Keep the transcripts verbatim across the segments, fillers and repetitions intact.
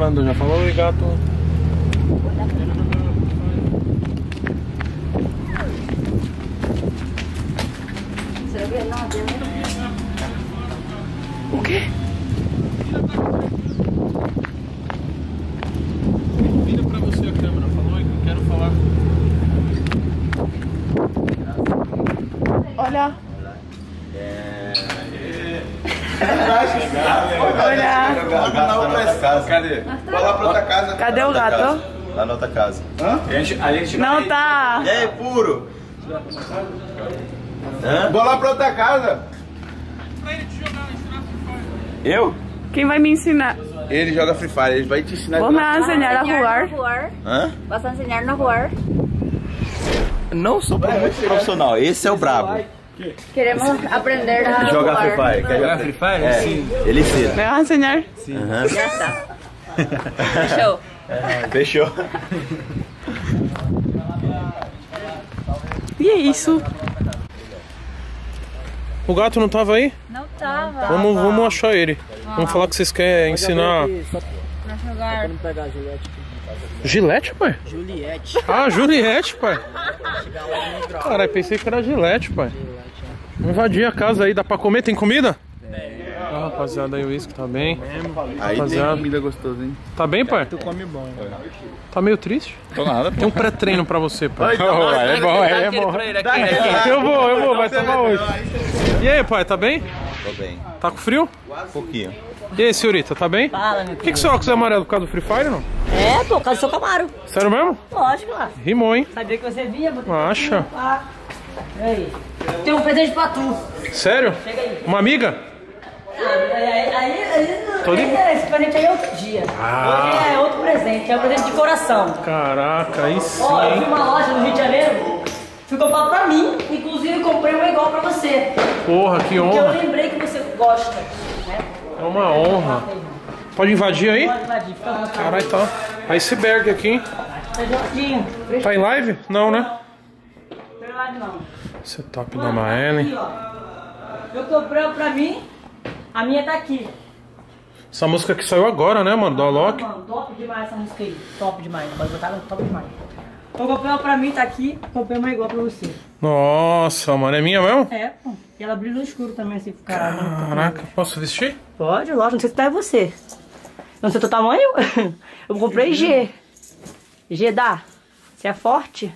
falando, já falou oi, gato. O quê? Vira pra você a câmera, falou oi, que eu quero falar. Olha. É. Olha. Cadê? Vai lá pra outra casa. Cadê o gato? Lá na outra casa. Hã? A gente, a gente Não tá. E aí, puro? Hã? Vou lá pra outra casa. Eu? Quem vai me ensinar? Ele joga Free Fire, ele vai te ensinar. Vou me ensinar a voar. Hã? Vas a ensinar a voar. Não sou muito profissional, esse é o brabo. Queremos aprender a Joga voar. Free Fire. Quer jogar Free Fire? É, Sim. ele ensina. Me vai ensinar? Sim. Uhum. Já está. Fechou. Fechou. E é isso. O gato não tava aí? Não tava. Vamos, vamos achar ele. Vamos falar que vocês querem ensinar. Pra jogar. Gilete, pai? Juliette. Ah, Juliette, pai. Caralho, pensei que era Gilete, pai. Vamos invadir a casa aí, dá pra comer? Tem comida? Ah, rapaziada, aí o uísque tá bem. Aí Rapaziada. tem comida gostosa, hein? Tá bem, pai? Tu come bom. Tá meio triste? Tô nada, Tem um pré-treino pra você, pai. Oh, é bom, é bom. Eu vou, eu vou, vai tomar hoje. E aí, pai, tá bem? Tô bem. Tá com frio? Um pouquinho. E aí, senhorita, tá bem? Fala, meu Por que, que seu óculos é amarelo? Por causa do Free Fire, não? É, pô, por causa do seu Camaro. Sério mesmo? Lógico, lá. Rimou, hein? Sabia que você vinha, botei Acha? Ah. E aí? Tem um presente pra tu. Sério? Chega aí. Uma amiga? Aí, aí, aí, aí não Tô tem ligado. interesse, esse presente aí é outro dia. Ah. Hoje é outro presente, é um presente de coração. Caraca, aí sim, Ó, eu hein? fui uma loja no Rio de Janeiro, fui comprar pra mim, inclusive comprei uma igual pra você. Porra, que Porque eu honra. lembrei que você gosta, né? É uma honra. Pode invadir aí? Pode invadir, fica à vontade. Caralho, tá. Iceberg aqui, hein? Tá geladinho. Tá em live? Não, né? Não tem lá não. Setup da Aqui, Maene. ó. Eu comprei uma pra mim, a minha tá aqui. Essa música que saiu agora, né, mano? Do Alok. Mano, top demais essa música aí. Top demais. Pode botar, top demais. Eu comprei uma pra mim, tá aqui. Comprei uma igual pra você. Nossa, mano, é minha mesmo? É, pô. E ela brilha no escuro também, assim, pro caralho. Caraca, posso vestir? Pode, lógico. Não sei se tá é você. Não sei teu tamanho? Eu comprei G. G dá. Você é forte?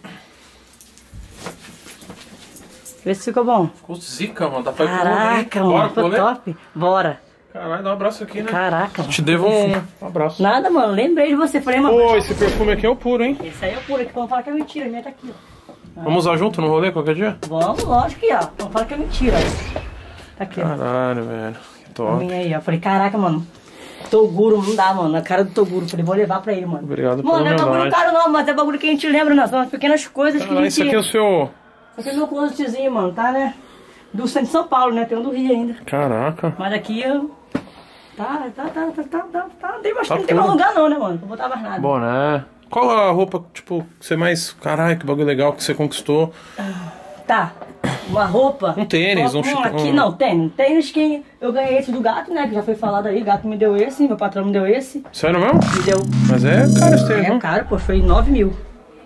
Vê se ficou bom. Ficou zica, mano. Dá pra ir pro rolê, hein? Caraca, Bora mano. pro Ficou rolê? top. Bora. Caralho, dá um abraço aqui, né? Caraca, mano. Te devo um abraço. Nada, mano. Lembrei de você. Falei, mano. Pô, esse perfume aqui é o puro, hein? Esse aí é puro aqui. Vamos falar que é mentira. A minha tá aqui, ó. Vamos usar junto no rolê qualquer dia? Vamos, lógico que, ó. Vamos falar que é mentira. Tá aqui, ó. Caralho, velho. Que A top. minha aí, ó. Falei, caraca, mano. Toguro não dá, mano. A cara do Toguro. Falei, vou levar pra ele, mano. Obrigado pela Mano, não é bagulho humildade. caro não, mas é bagulho que a gente lembra, não. São as pequenas coisas que a Caralho, gente... isso aqui é o seu... Esse é meu closetzinho, mano, tá, né? Do centro de São Paulo, né? Tem um do Rio ainda. Caraca. Mas aqui eu... Tá, tá, tá, tá, tá, tá, tá. Não tem mais, Tá não tem mais tudo. lugar não, né, mano? Não vou botar mais nada. Boné. Qual a roupa, tipo, que você mais... Caralho, que bagulho legal que você conquistou. Tá. Uma roupa. Um tênis, um Hum, chico- aqui, um- não, tênis. Tênis que eu ganhei esse do gato, né? Que já foi falado aí. O gato me deu esse, meu patrão me deu esse. Sério mesmo? Me deu... Mas é caro esse tênis, É não? caro, pô. Foi nove mil.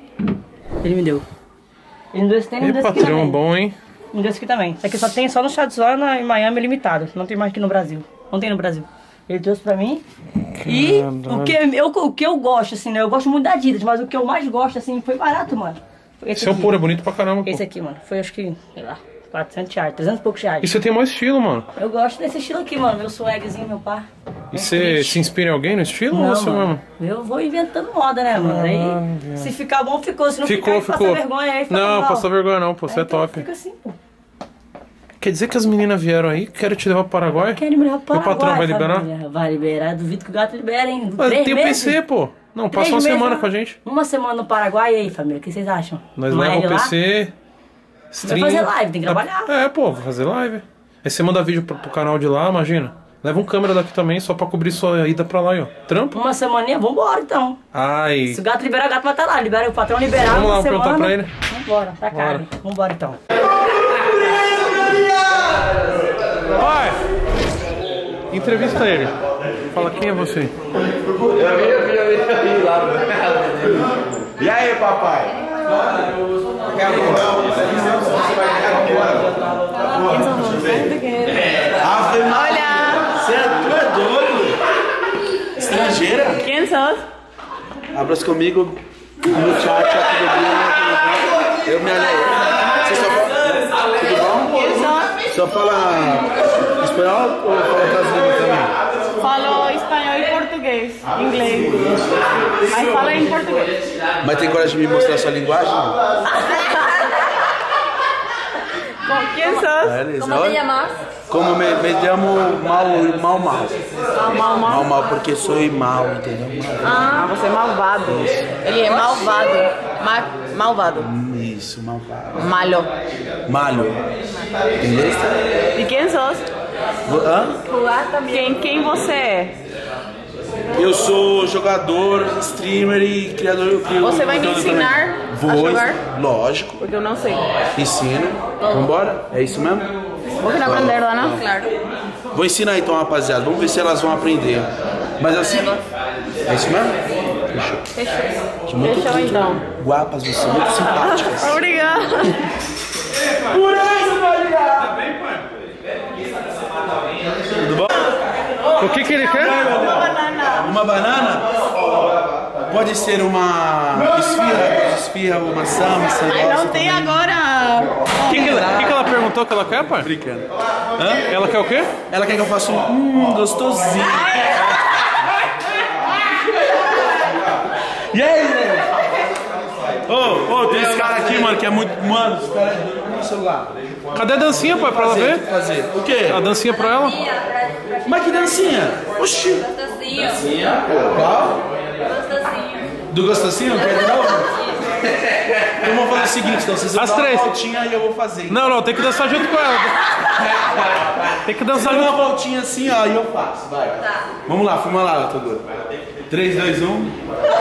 Ele me deu. Ele me deu esse tênis, me E deu esse aqui patrão também. bom, hein? Me deu esse aqui também. Isso aqui só tem só no Shadzona em Miami limitado. Não tem mais aqui no Brasil. Não tem no Brasil. Ele trouxe pra mim. E o que, eu, o que eu gosto, assim, né? Eu gosto muito da Adidas, mas o que eu mais gosto, assim, foi barato, mano. Foi esse Seu aqui. puro é bonito pra caramba, pô. Esse aqui, mano. Foi acho que, sei lá, quatrocentos reais, trezentos e poucos reais. E você tem mais estilo, mano. Eu gosto desse estilo aqui, mano. Meu swagzinho, meu pá. E você se inspira em alguém no estilo ou Não, você mano. mesmo? Eu vou inventando moda, né, mano? Aí, se ficar bom, ficou. Se não Ficou, ficar, ficou. passa vergonha aí. fica Não, mal. passa vergonha não, pô. Você é Então, top. Fica assim, pô. Quer dizer que as meninas vieram aí, querem te levar pro Paraguai? Quer me levar pro Meu patrão vai Paraguai, liberar? família. Vai liberar. Duvido que o gato libere, hein? Mas Três tem o meses? P C, pô. Não, Três passa uma meses, semana né? com a gente. Uma semana no Paraguai, e aí, família? O que vocês acham? Nós Uma levamos o L P lá? C, stream. fazer live, tem que Dá- trabalhar. É, pô, vou fazer live. Aí você manda vídeo pro, pro canal de lá, imagina. Leva um câmera daqui também, só pra cobrir sua ida pra lá, aí, ó. Trampo? Uma semaninha, vambora então. Ai. Se o gato liberar, o gato vai estar lá. Libera o patrão liberar. Vamos uma lá, semana. perguntar pra ele. Vambora, tá Bora. caro. Vambora então. Vai! Entrevista ele. Fala quem é você. E aí, papai? Hola. Você é doido? Estrangeira? ¿Quién sos? Hablas comigo, muchacha, tudo bem? Eu me alegro. Você só fala... Tudo bom? ¿Quién sos? Só fala espanhol ou fala outras línguas também? Falo espanhol e português, inglês. Mas fala em português. Mas tem coragem de me mostrar sua linguagem? ¿Quién sos? Beleza. ¿Cómo te llamas? Como me, me chamo mal, mal, mal. Mal, mal. Mal, mal, porque sou mal, entendeu? Ah, você é malvado. Ele é malvado. Ma malvado. Isso, malvado. Malo. Malho. Entendeu? E quem sos? Hã? Jugar también. Quem, quem você é? Eu sou jogador, streamer e criador. Eu crio Você vai me conteúdo ensinar também. a Vou, jogar? lógico. Porque eu não sei. Ensino. Vambora? É isso mesmo? Vou que não aprender lá, não? Claro. Vou ensinar então, rapaziada. Vamos ver se elas vão aprender. Mas assim. É isso mesmo? Fechou. Fechou. Muito, Fechou muito então. guapas, vocês são muito simpáticas. Obrigada. Por isso, Maria! Tudo bom? O que que ele quer? Uma banana? Pode ser uma esfirra, esfirra, uma maçã, maçã. Ai, não tem agora. O que que, ela- que que ela perguntou que ela quer, pai? Brincando. Ela quer o quê? Ela quer que eu faça um hum, gostosinho. E aí, né? Ô, ô, tem esse cara aqui, mano, que é muito. Mano, esse cara é doido no celular. Cadê a dancinha, pai, pra ela Fazer, ver? fazer. O quê? A dancinha pra ela? Mas que dancinha? Oxi. Gostosinho. Qual? Gostosinho. Do gostosinho? Quer de novo? Então vamos fazer o seguinte, então vocês vão As dar três. uma voltinha e eu vou fazer. Não, não, tem que dançar junto com ela. Tem que dançar Dá uma junto. voltinha assim, ó, e eu faço, vai. Vamos lá, fuma lá, Todô. três, dois, um.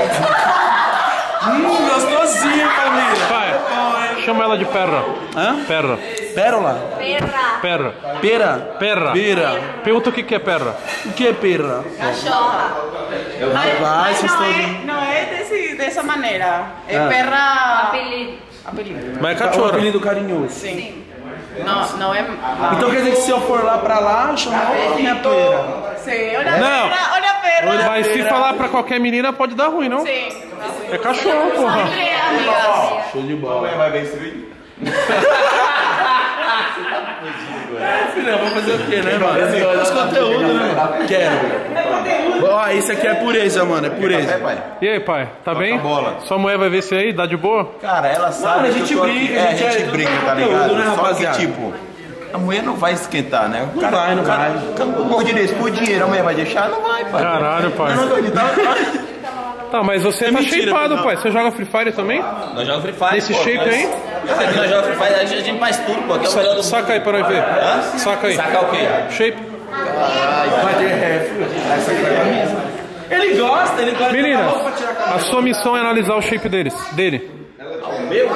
Hum, gostosinho, família. Pai, chama ela de perra. Hã? Perra. Pérola? Perra. Perra. Pera? Perra. Pera. Pergunta o que que é perra. O que é pera? Cachorra. Rapaz, Mas vocês não estão... é, não é desse, dessa maneira. É Ah. perra. Apelido. Apelido. Mas é É um cachorro. apelido carinhoso. Sim. Não, não é. Então quer dizer que se eu for lá pra lá, chamar minha pera. Sim, olha Não. a perra, olha a perra. Mas se falar pra qualquer menina pode dar ruim, não? Sim. É cachorro, porra. Sempre, amigas. Show de bola. Vai bem esse vídeo? Filha, vou fazer o quê, né, mano? Os conteúdos, né, mano? Quero. Ó, isso aqui é pureza, mano, é pureza. É, pai. E aí, pai? Tá bem? a bola. Sua mulher vai ver isso aí? Dá de boa? Cara, ela sabe. Mano, a que gente eu tô aqui. briga, é, a gente a gente é- briga, tá conteúdo, ligado? né, Só que, rapaziada? tipo, a mulher não vai esquentar, né? O Não vai, não vai. Um monte desse por dinheiro, a mulher vai deixar? Não vai, pai. Caralho, pai. Não, não, tá, Tá, mas você tá mentira, shapeado, não. pai. Você joga Free Fire também? Nós jogamos Free Fire. Nesse pô, shape nós- aí? Aqui nós jogamos Free Fire, a gente, a gente faz tudo, pô. Aqui é o melhor do Saca aí pra nós ver. Saca aí. Sacar o quê? Shape. Vai ter ref. Essa aqui é a camisa. Ele gosta, ele gosta de Meninas, botar roupa pra tirar a a camisa. sua missão é analisar o shape deles, dele. Meu?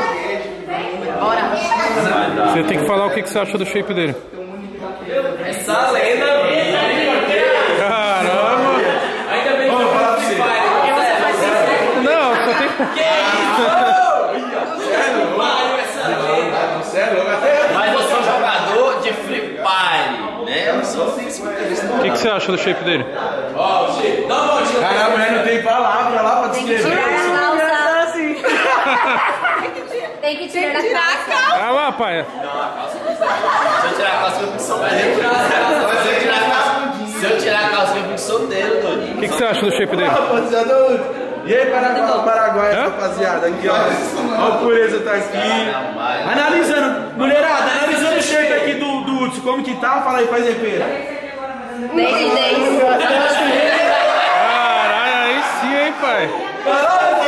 Você tem que falar o que que você acha do shape dele. Essa lenda, Caramba! ainda bem que eu falo Free Fire. Não, só tem que... Mas eu sou jogador de Free Fire, né? Eu não sou assim, O que que você acha do shape dele? Ó, Chico, dá uma voltinha. Cara, a mulher não tem palavra lá pra Tem que descrever. tirar a calça. Assim. Tem que tirar a calça. Ah lá, pai. Se eu tirar a calça, eu fico solteiro. Se eu tirar a calça, se eu tirar a calça, eu fico solteiro, doido. O que que você acha do shape dele? Rapaziada, e aí, Paraguai, Paraguai, Hã? rapaziada, aqui, ó. Ó, o Pureza tá aqui. Analisando, mulherada, analisando o shape aqui do, do Hudson, como que tá? Fala aí, faz aí, Pera. dez de dez. Caralho, aí sim, hein, pai. Caralho,